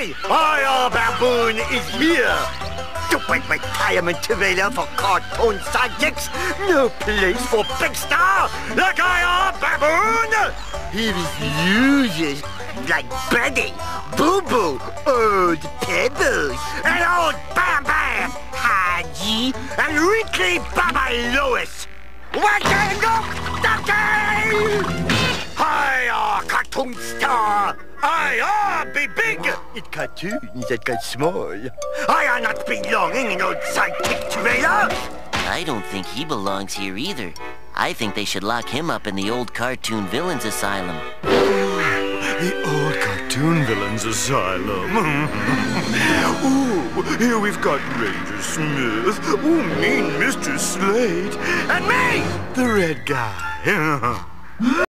Our baboon is here. The great retirement trailer for cartoon sidekicks. No place for big star like our baboon. He refuses like Betty, Boo Boo, Old Pebbles, and Old Bam Bam, Haji, and Weekly Baba Lois. Welcome to the game! Hi, cartoon star. I be big. It's cartoons that got small. I are not belonging in old sidekick trailer. I don't think he belongs here either. I think they should lock him up in the old cartoon villains asylum. The old cartoon villains asylum. Ooh, here we've got Ranger Smith. Ooh, mean Mr. Slate. And me, the red guy.